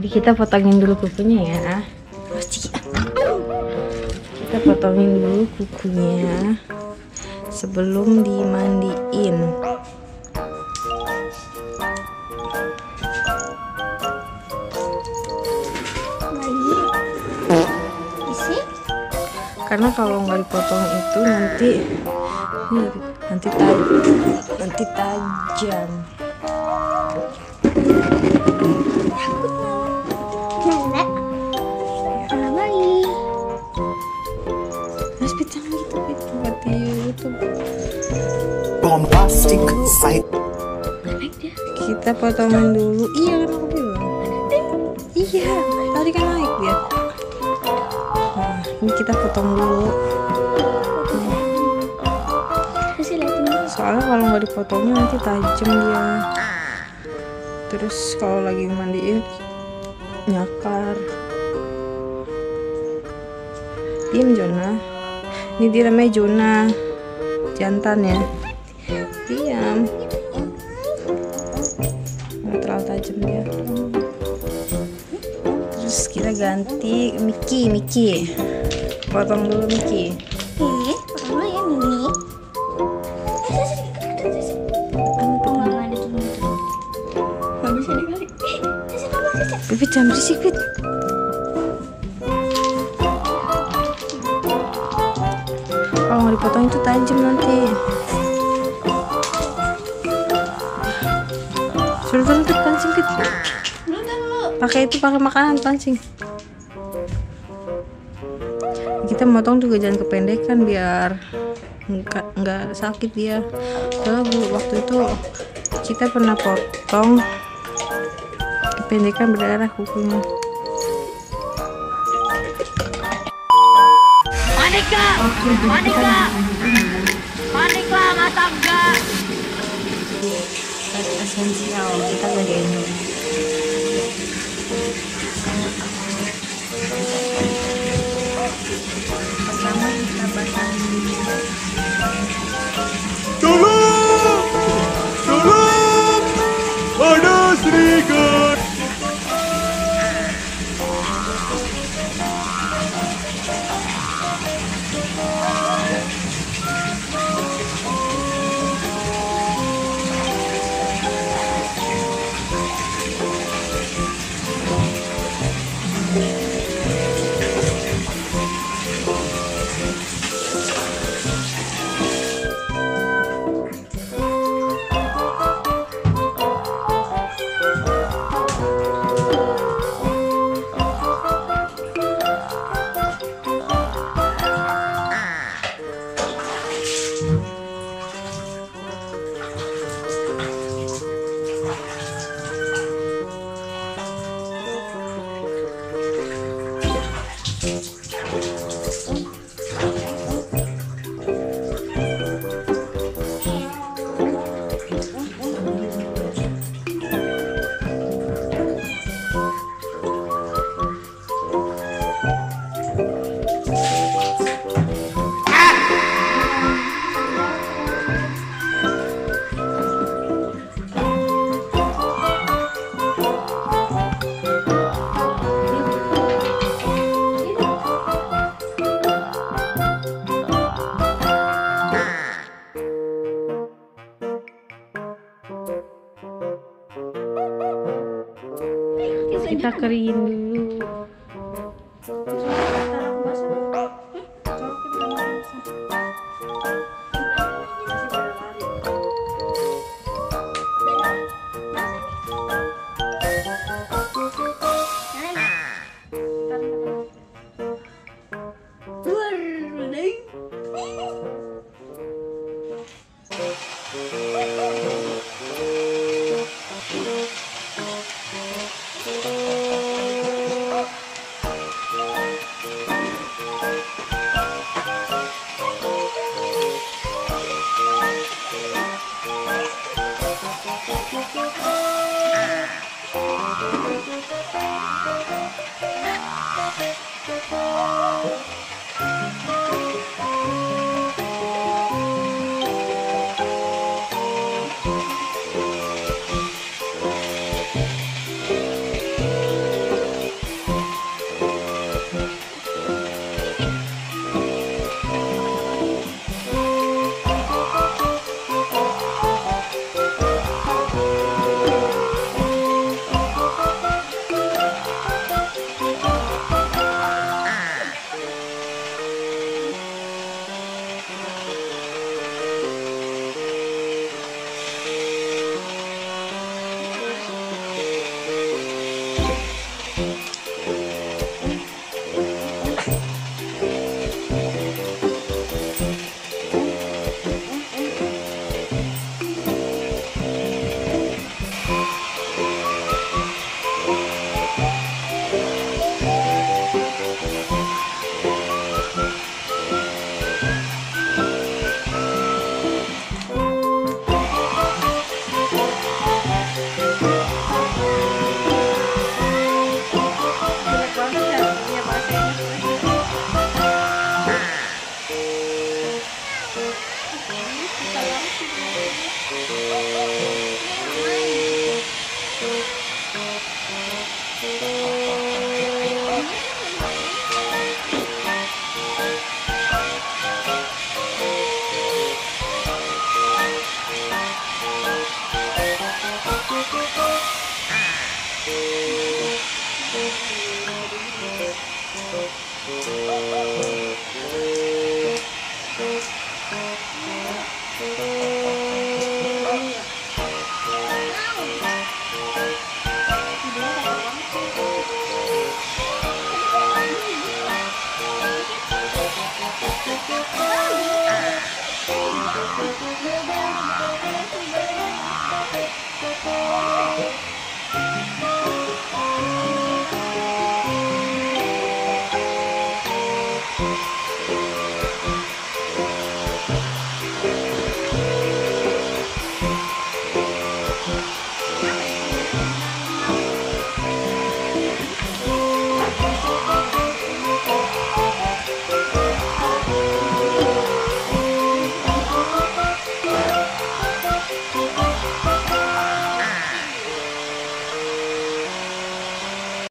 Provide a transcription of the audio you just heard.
Kita potongin dulu kukunya ya. Kita potongin dulu kukunya sebelum dimandiin. Karena kalau nggak dipotong itu nanti tajam. Harus pecah gitu buat di YouTube. Bombastic sight. Kita potongin dulu. Iya kan aku bilang. Iya, tadi kan naik dia. Nah, ini kita potong dulu. Soalnya kalau nggak dipotongnya nanti tajam dia. Terus kalau lagi mandiin nyakar. Diam Jona. Ini dia namanya Jona, jantan ya. Diam. Nggak terlalu tajam dia. Terus kita ganti Miki. Potong dulu Miki. Potong dulu ya Mimi. Nggak bisa dikali. Bibit jangan berisik, Bit. Kalau nggak dipotong itu tajam nanti. Suruh Bit pancing, Bit. Pakai makanan pancing. Kita motong juga jangan kependekan biar nggak sakit dia. Soalnya waktu itu kita pernah potong kependekan, berdarah kukunya. Manika, masa enggak? Esensial kita gedein dulu. Pertama kita basahin. Tolong, ada serigala. Kita keringin dulu.